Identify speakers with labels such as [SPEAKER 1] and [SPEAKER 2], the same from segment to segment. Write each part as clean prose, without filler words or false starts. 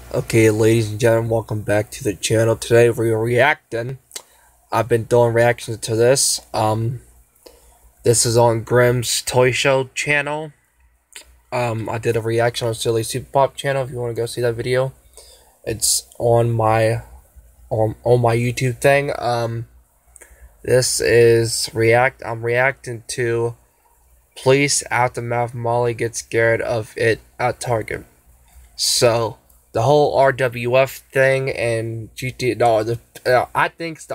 [SPEAKER 1] Okay, ladies and gentlemen, welcome back to the channel. Today we're reacting. I've been doing reactions to this. This is on Grimm's Toy Show channel. I did a reaction on Silly Super Pop channel. If you want to go see that video, it's on my my YouTube thing. This is react. I'm reacting to Police Aftermath. Molly gets scared of it at Target. So the whole RWF thing and GT, no, I think it's the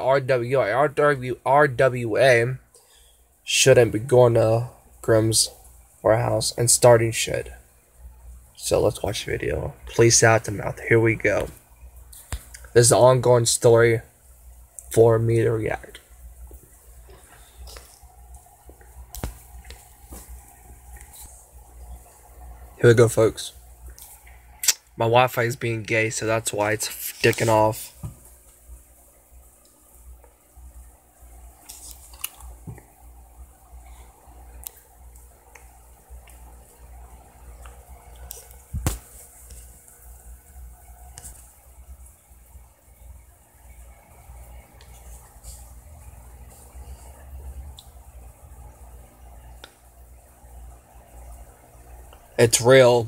[SPEAKER 1] RWA shouldn't be going to Grimm's warehouse and starting shit. So let's watch the video. Police Aftermath. Here we go. This is the ongoing story for me to react. Here we go, folks. My Wi-Fi is being gay, so that's why it's dicking off. It's real.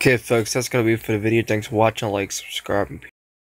[SPEAKER 1] Okay, folks, that's gonna be it for the video. Thanks for watching. Like, subscribe, and